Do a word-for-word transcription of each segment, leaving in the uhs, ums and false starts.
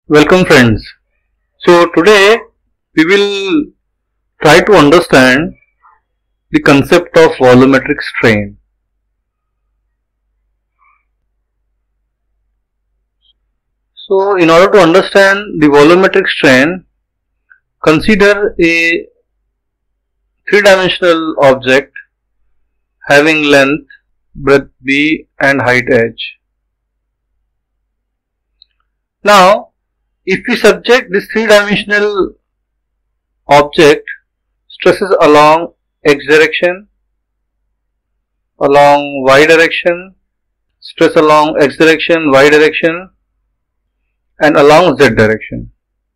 Welcome friends. So today we will try to understand the concept of volumetric strain. So in order to understand the volumetric strain, consider a three-dimensional object having length, breadth b and height h. Now if we subject this three-dimensional object stresses along x direction, along y direction, stress along x direction, y direction and along z direction.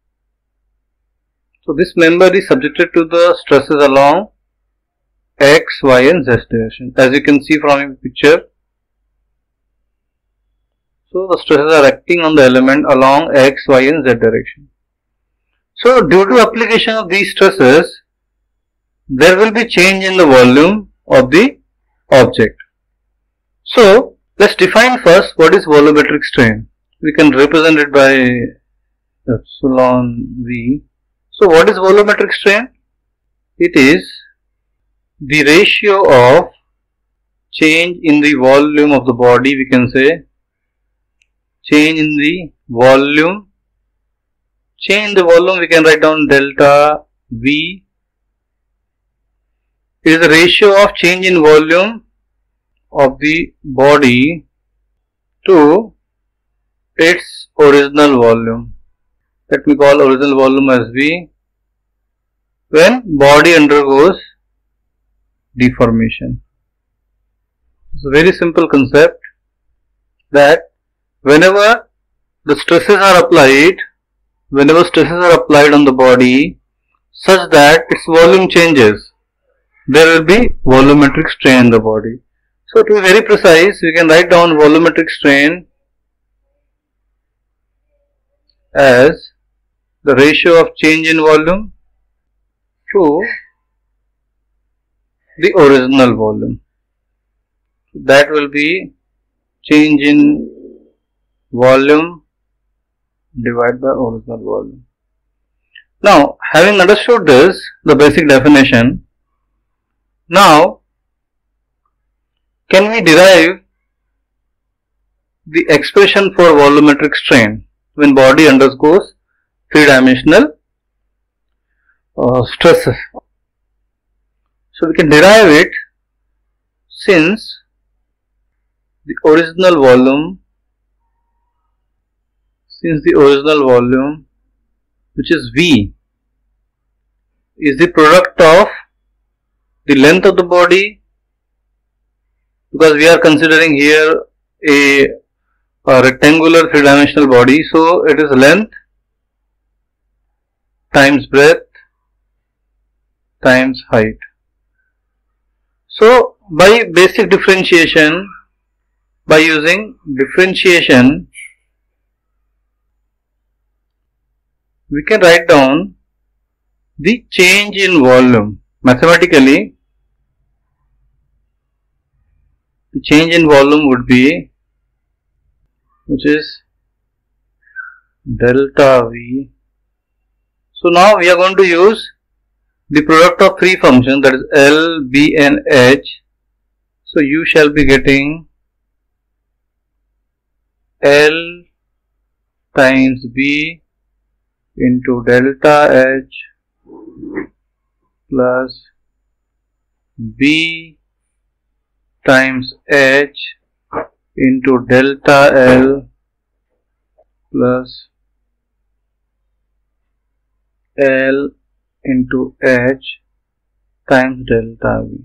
So this member is subjected to the stresses along x, y and z direction, as you can see from the picture. So the stresses are acting on the element along x, y and z direction. So due to application of these stresses, there will be change in the volume of the object. So let's define first what is volumetric strain. We can represent it by epsilon v. So what is volumetric strain? It is the ratio of change in the volume of the body, we can say. Change in the volume, change in the volume we can write down delta V is the ratio of change in volume of the body to its original volume. Let me call original volume as V when body undergoes deformation. It's a very simple concept that whenever the stresses are applied, whenever stresses are applied on the body such that its volume changes, there will be volumetric strain in the body. So to be very precise, we can write down volumetric strain as the ratio of change in volume to the original volume. That will be change in volume divided by original volume. Now, having understood this, the basic definition, now can we derive the expression for volumetric strain when body undergoes three-dimensional uh, stresses? So we can derive it since the original volume Since the original volume, which is V, is the product of the length of the body, because we are considering here a, a rectangular three-dimensional body, so it is length times breadth times height. So by basic differentiation, by using differentiation, we can write down the change in volume. Mathematically, the change in volume would be, which is delta V. So now we are going to use the product of three functions, that is L, B and H. So you shall be getting L times B into delta H plus B times H into delta L plus L into H times delta V.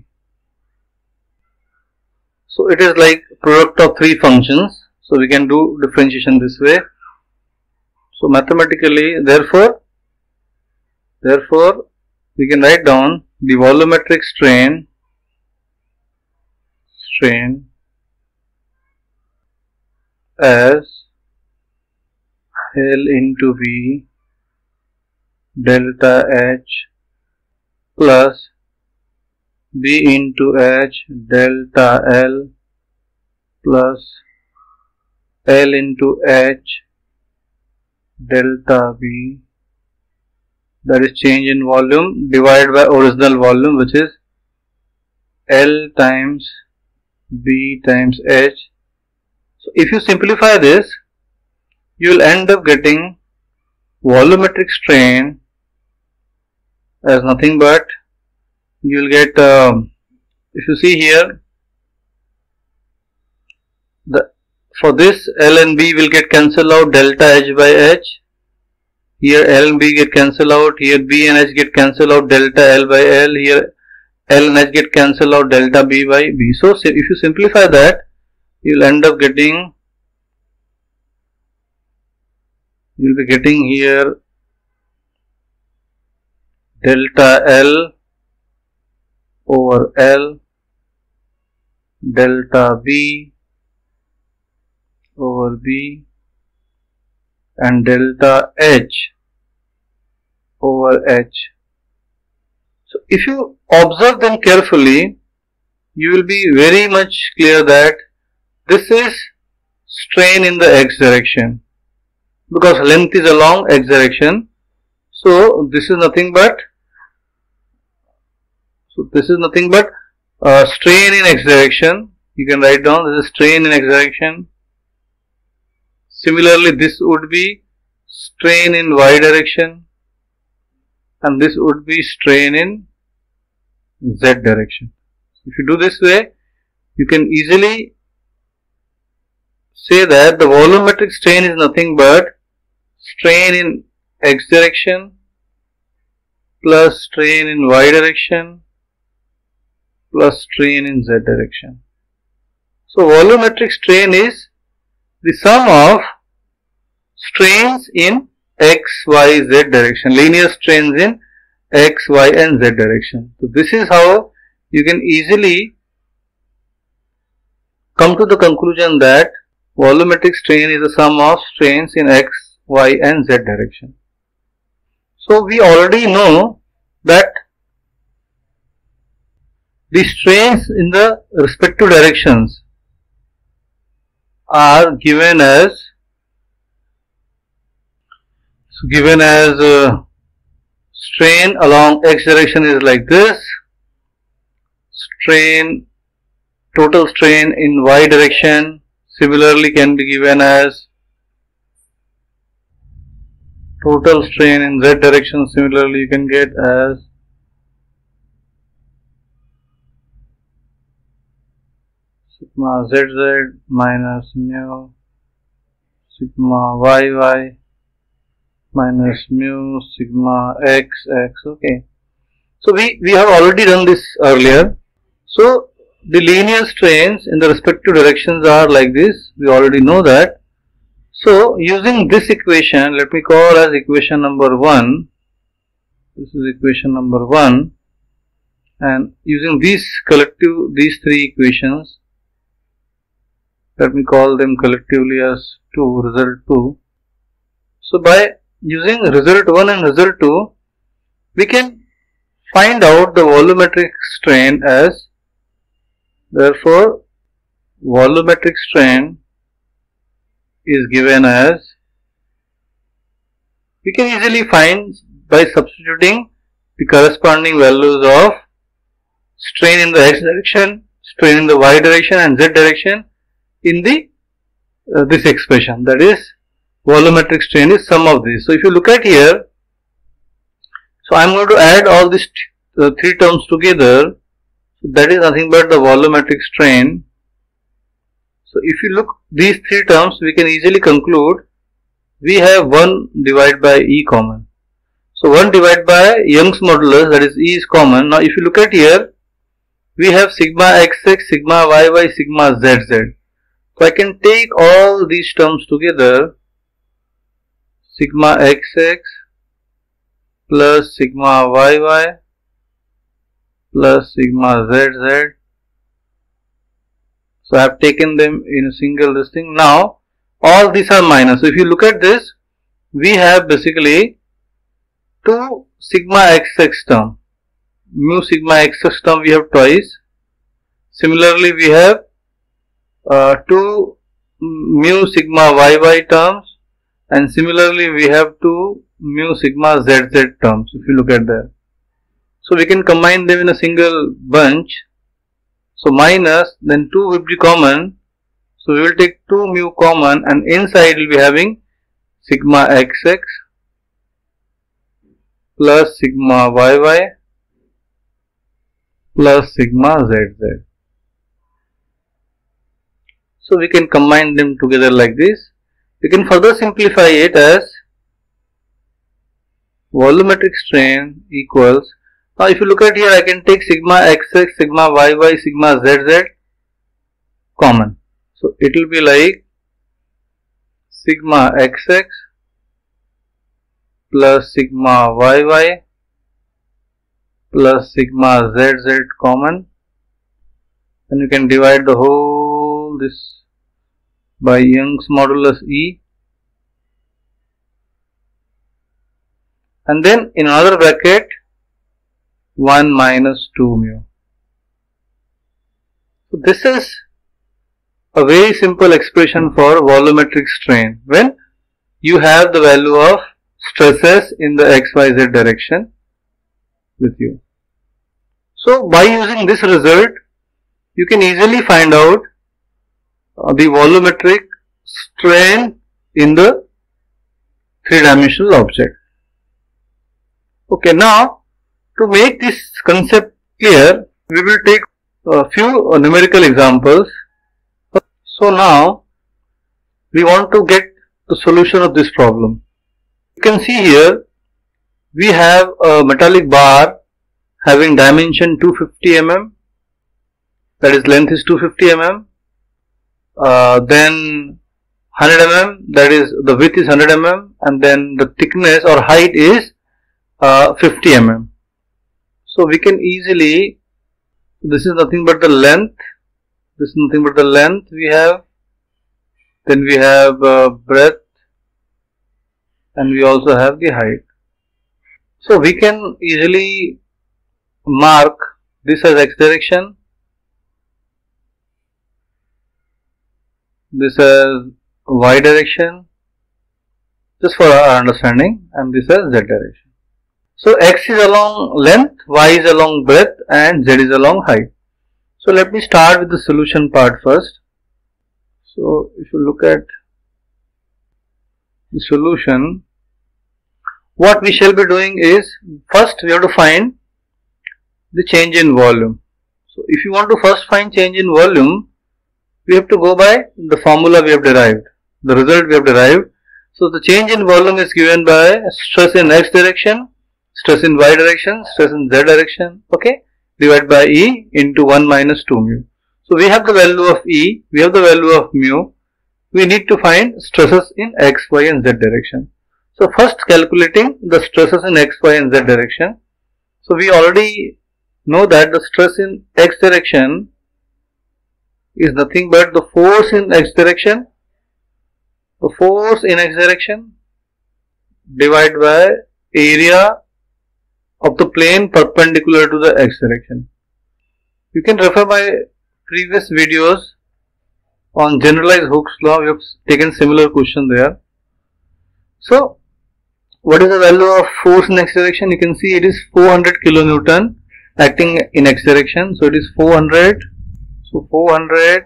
So it is like product of three functions. So we can do differentiation this way. So mathematically, therefore, therefore, we can write down the volumetric strain, strain as L into V delta H plus B into H delta L plus L into H delta B, that is change in volume, divided by original volume, which is L times B times H. So if you simplify this, you will end up getting volumetric strain as nothing but, you will get, um, if you see here, the for this L and B will get cancelled out, delta H by H. Here L and B get cancelled out, here B and H get cancelled out, delta L by L. Here L and H get cancelled out, delta B by B. So if you simplify that, you will end up getting, you will be getting here delta L over L, delta B over B, and delta H over H. So if you observe them carefully, you will be very much clear that this is strain in the x direction, because length is along x direction. So this is nothing but, so this is nothing but uh, strain in x direction. You can write down this is strain in x direction. Similarly, this would be strain in y direction, and this would be strain in z direction. If you do this way, you can easily say that the volumetric strain is nothing but strain in x direction plus strain in y direction plus strain in z direction. So volumetric strain is the sum of strains in x, y, z direction, linear strains in x, y and z direction. So this is how you can easily come to the conclusion that volumetric strain is the sum of strains in x, y and z direction. So we already know that the strains in the respective directions are given as so given as uh, strain along x direction is like this, strain total strain in y direction similarly can be given as total strain in z direction, similarly you can get as sigma zz minus mu sigma yy minus mu sigma x x. Okay, so we we have already done this earlier. So the linear strains in the respective directions are like this, we already know that. So using this equation, let me call as equation number one, this is equation number one, and using these collective these three equations, let me call them collectively as two, result two. So by using result one and result two, we can find out the volumetric strain as, therefore volumetric strain is given as, we can easily find by substituting the corresponding values of strain in the x direction, strain in the y direction and z direction in the uh, this expression, that is volumetric strain is sum of these. So if you look at here, so I am going to add all these uh, three terms together, so that is nothing but the volumetric strain. So if you look these three terms, we can easily conclude we have one divided by E common. So one divided by Young's modulus, that is E, is common. Now if you look at here, we have sigma xx, sigma yy, sigma zz. So I can take all these terms together, sigma xx plus sigma yy plus sigma zz. So I have taken them in a single this thing. Now all these are minus. So if you look at this, we have basically two sigma xx term, mu sigma xx term we have twice. Similarly we have uh, two mu sigma yy terms, and similarly we have two mu sigma zz terms if you look at that. So we can combine them in a single bunch. So minus, then two will be common. So we will take two mu common, and inside we will be having sigma xx plus sigma yy plus sigma zz. So we can combine them together like this. We can further simplify it as volumetric strain equals, now if you look at here, I can take sigma xx, sigma yy, sigma zz common. So it will be like sigma xx plus sigma yy plus sigma zz common, and you can divide the whole this by Young's modulus E, and then in another bracket one minus two mu. So this is a very simple expression for volumetric strain when you have the value of stresses in the xyz direction with you. So by using this result, you can easily find out uh, the volumetric strain in the three-dimensional object. Okay, now to make this concept clear, we will take a few uh, numerical examples. So now we want to get the solution of this problem. You can see here we have a metallic bar having dimension two hundred fifty millimeters, that is length is two hundred fifty millimeters, uh, then one hundred millimeters, that is the width is one hundred millimeters, and then the thickness or height is uh, fifty millimeters. So we can easily, this is nothing but the length, this is nothing but the length we have, then we have uh, breadth, and we also have the height. So we can easily mark this as x direction, this as y direction, just for our understanding, and this as z direction. So x is along length, y is along breadth, and z is along height. So let me start with the solution part first. So if you look at the solution, what we shall be doing is, first we have to find the change in volume. So if you want to first find change in volume, we have to go by the formula we have derived, the result we have derived. So the change in volume is given by stress in x direction, stress in y direction, stress in z direction, okay, divided by E into one minus two mu. So we have the value of E, we have the value of mu, we need to find stresses in x, y and z direction. So first calculating the stresses in x, y and z direction. So we already know that the stress in x direction is nothing but the force in x direction, the force in x direction divided by area of the plane perpendicular to the x direction. You can refer my previous videos on generalized Hooke's law. We have taken similar question there. So what is the value of force in x direction? You can see it is four hundred kilonewton acting in x direction. So it is four hundred. So four hundred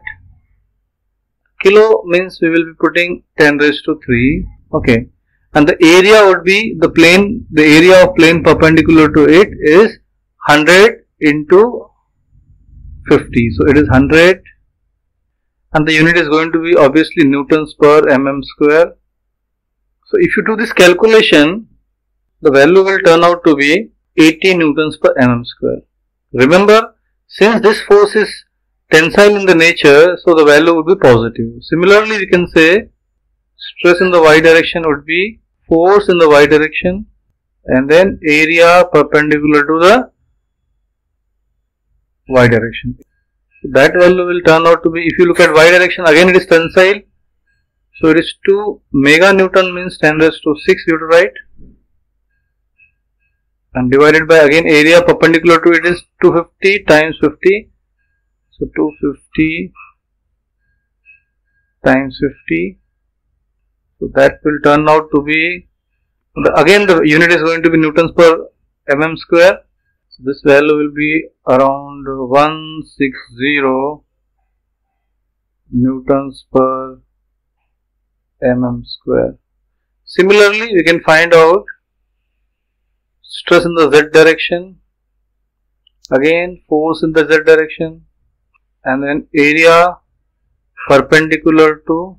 kilo means we will be putting ten raised to three. Okay. And the area would be the plane, the area of plane perpendicular to it is one hundred into fifty. So it is one hundred, and the unit is going to be obviously newtons per mm square. So if you do this calculation, the value will turn out to be eighty newtons per mm square. Remember, since this force is tensile in the nature, so the value would be positive. Similarly, we can say stress in the y direction would be force in the y direction, and then area perpendicular to the y direction. So that value will turn out to be, if you look at y direction, again it is tensile. So it is two mega Newton means ten raised to six, you have to write, and divided by again area perpendicular to it is two hundred fifty times fifty. So two hundred fifty times fifty. So that will turn out to be, the, again the unit is going to be newtons per mm square. So this value will be around one hundred sixty newtons per mm square. Similarly, we can find out stress in the z direction, again force in the z direction, and then area perpendicular to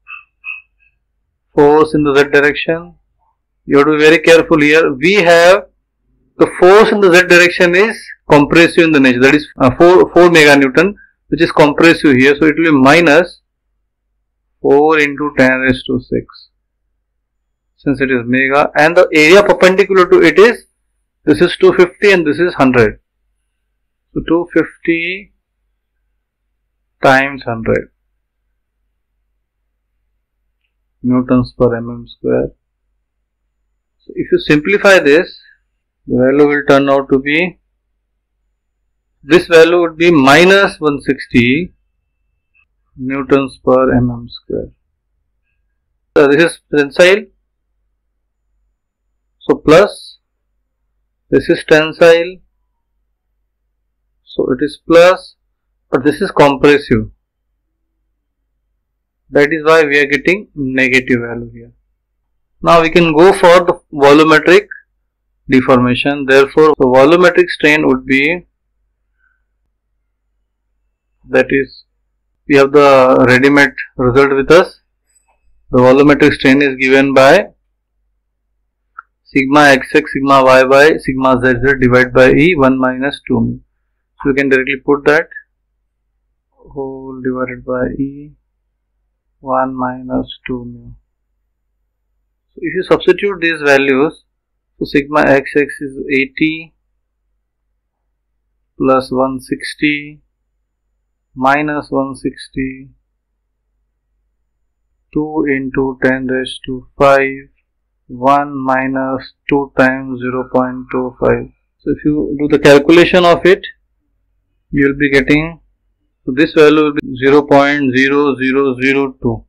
force in the z direction. You have to be very careful here. We have the force in the z direction is compressive in the nature, that is uh, four, four meganewton, which is compressive here. So it will be minus four into ten raised to six, since it is mega, and the area perpendicular to it is, this is two hundred fifty and this is one hundred. So two hundred fifty times one hundred newtons per mm square. So if you simplify this, the value will turn out to be, this value would be minus one hundred sixty newtons per mm square. So this is tensile, so plus, this is tensile, so it is plus, but this is compressive. That is why we are getting negative value here. Now we can go for the volumetric deformation. Therefore, the volumetric strain would be, that is, we have the ready-made result with us. The volumetric strain is given by sigma xx sigma y by sigma zz divided by E one minus two mu. So we can directly put that whole divided by E one minus two mu. So if you substitute these values, so sigma xx is eighty plus one hundred sixty minus one hundred sixty, two into ten raised to five, one minus two times zero point two five. So if you do the calculation of it, you will be getting, so this value will be zero point zero zero zero two.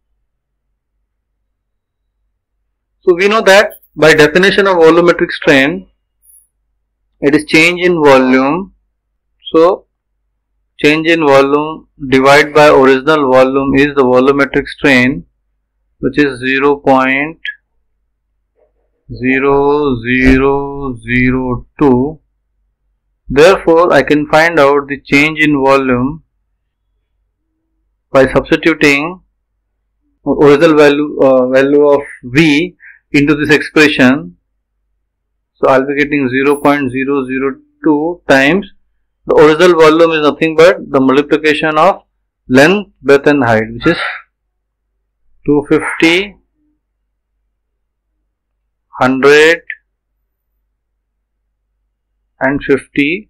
So we know that by definition of volumetric strain, it is change in volume. So change in volume divided by original volume is the volumetric strain, which is zero point zero zero zero two. Therefore, I can find out the change in volume by substituting original value uh, value of V into this expression. So I'll be getting zero point zero zero two times the original volume is nothing but the multiplication of length, breadth and height, which is two hundred fifty, one hundred and fifty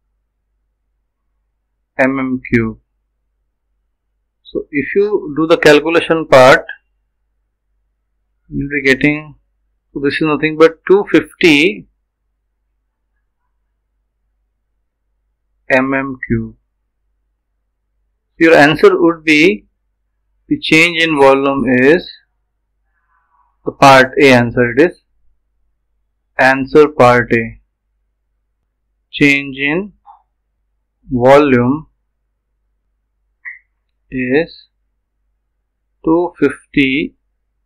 mm cube. So if you do the calculation part, you will be getting, so this is nothing but two hundred fifty mm cube. Your answer would be, the change in volume is, the part A answer it is, answer part A, change in volume is two hundred fifty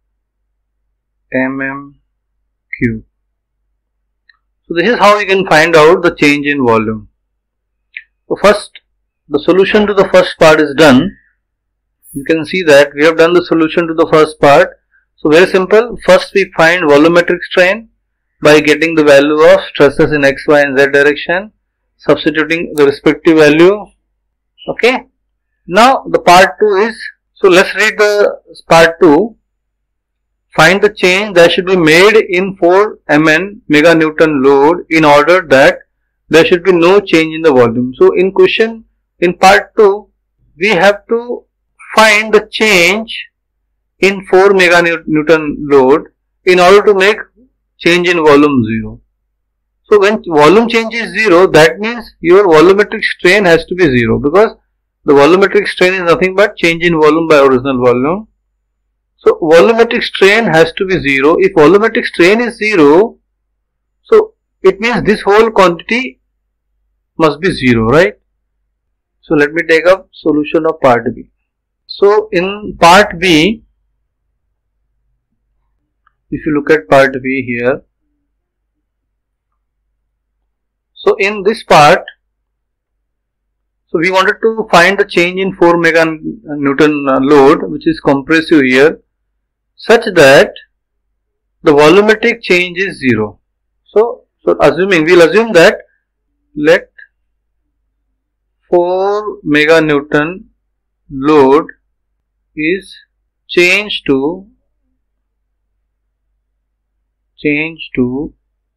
mm cube. So this is how you can find out the change in volume. So first, the solution to the first part is done. You can see that we have done the solution to the first part. So very simple. First we find volumetric strain by getting the value of stresses in x, y and z direction, substituting the respective value. Okay. Now the part two is, so let's read the part two. Find the change that should be made in four millimeters meganewton load in order that there should be no change in the volume. So in question, in part two, we have to find the change in four meganewton load in order to make change in volume zero. So when volume change is zero, that means your volumetric strain has to be zero, because the volumetric strain is nothing but change in volume by original volume. So volumetric strain has to be zero. If volumetric strain is zero, so it means this whole quantity must be zero, right? So let me take up solution of part B. So in part B, if you look at part B here, so in this part, so we wanted to find the change in four meganewton load, which is compressive here, such that the volumetric change is zero. So, so assuming, we'll assume that let four meganewton load is changed to change to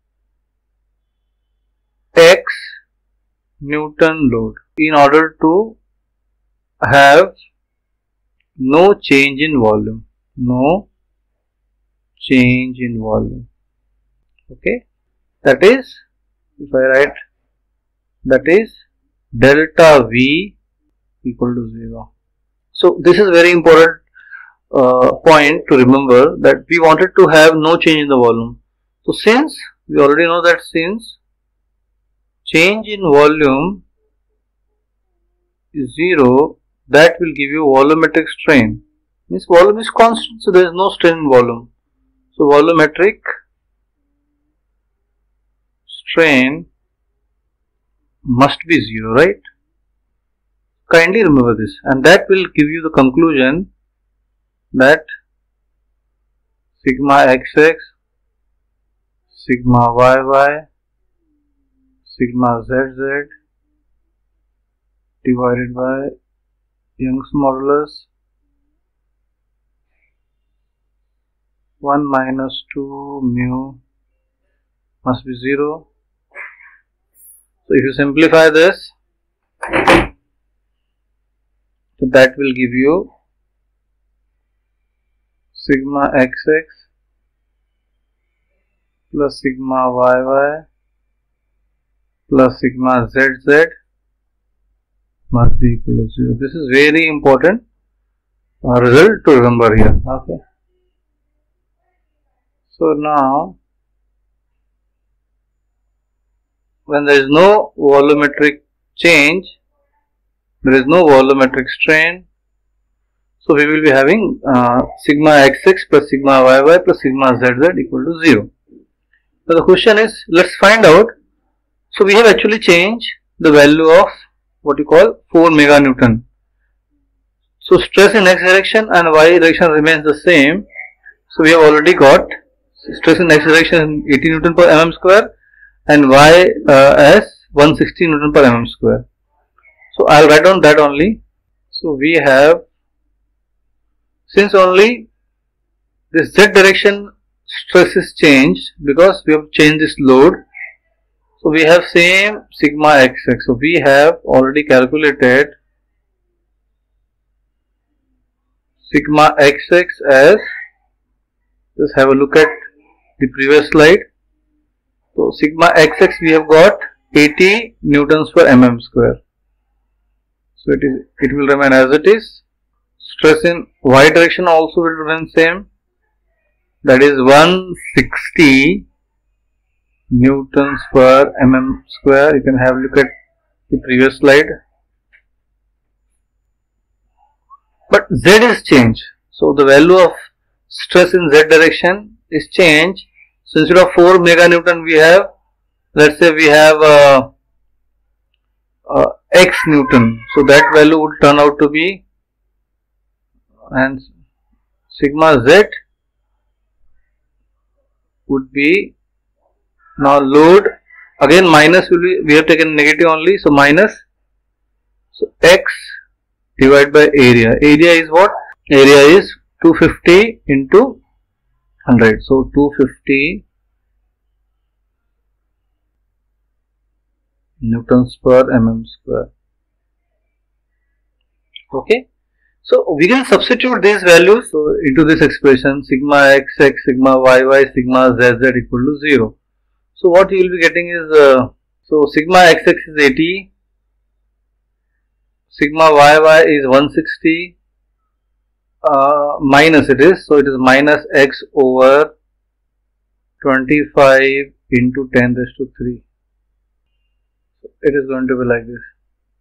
X Newton load in order to have no change in volume, no change in volume. Okay, that is, if I write, that is delta V equal to zero. So this is very important uh, point to remember, that we wanted to have no change in the volume. So since we already know that since change in volume is zero, that will give you volumetric strain. Means volume is constant, so there is no strain in volume. So volumetric strain must be zero, right? Kindly remember this, and that will give you the conclusion that sigma xx, sigma yy, sigma zz divided by Young's modulus one minus two mu must be zero. So if you simplify this, so that will give you sigma xx plus sigma yy plus sigma zz must be equal to zero. This is very important uh, result to remember here. Okay. So now, when there is no volumetric change, there is no volumetric strain, so we will be having uh, sigma xx plus sigma yy plus sigma zz equal to zero. So the question is, let's find out. So we have actually changed the value of what you call four meganewton. So stress in x direction and y direction remains the same. So we have already got stress in x direction eighty newton per mm square and y uh, as one hundred sixty newton per mm square. So I'll write down that only. So we have, since only this z direction stress is changed because we have changed this load, so we have same sigma xx. So we have already calculated sigma xx as, just have a look at the previous slide. So sigma xx we have got eighty newtons per mm square. So it is, it will remain as it is. Stress in y direction also will remain same, that is one hundred sixty newtons per mm square. You can have a look at the previous slide. But z is changed. So the value of stress in z direction is changed. So instead of four meganewton we have, let's say we have uh, uh, x newton. So that value would turn out to be, and sigma z would be, now load again minus will be, we have taken negative only, so minus, so x divided by area. Area is what? Area is two hundred fifty into one hundred. So two hundred fifty newtons per mm square. Okay. So we can substitute these values so into this expression, sigma xx, sigma yy, sigma zz equal to zero. So what you will be getting is, uh, so sigma xx is eighty, sigma yy is one hundred sixty, uh, minus it is, so it is minus x over twenty-five into ten raised to three. So it is going to be like this.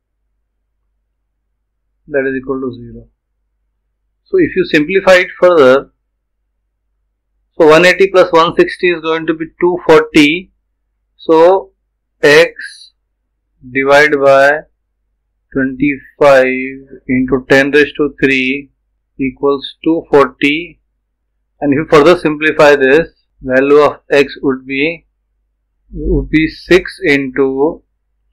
That is equal to zero. So if you simplify it further, so one eighty plus one sixty is going to be two forty. So x divided by twenty-five into ten raised to three equals two forty, and if you further simplify this, value of x would be would be six into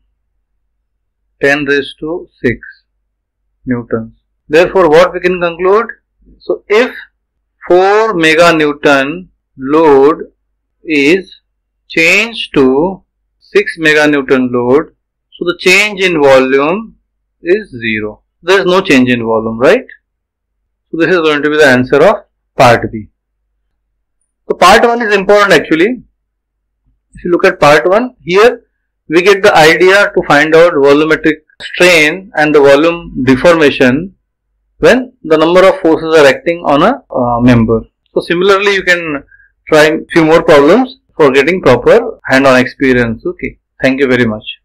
ten raised to six newtons. Therefore, what we can conclude? So if four meganewton load is changed to six meganewton load, so the change in volume is zero. There is no change in volume, right? So this is going to be the answer of part B. So part one is important actually. If you look at part one, here we get the idea to find out volumetric strain and the volume deformation when the number of forces are acting on a uh, member. So similarly, you can try few more problems for getting proper hand-on experience. Okay. Thank you very much.